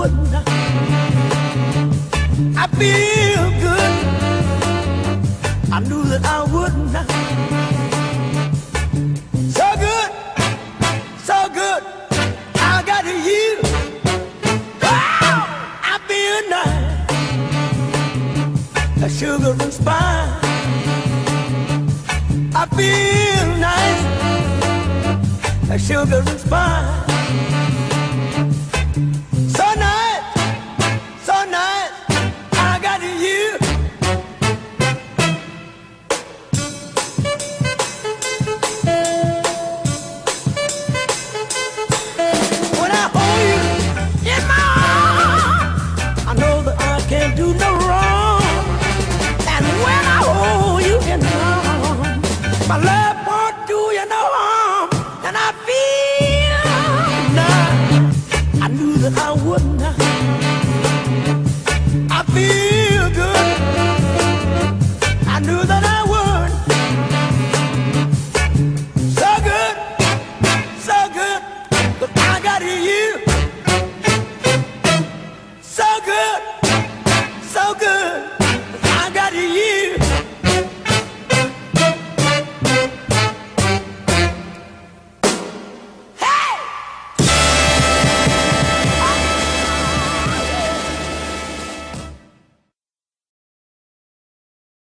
wouldn't. I feel good. I knew that I wouldn't. So good, so good. I got you. Oh, I feel nice. A sugar and spice. I feel nice. A sugar and spice.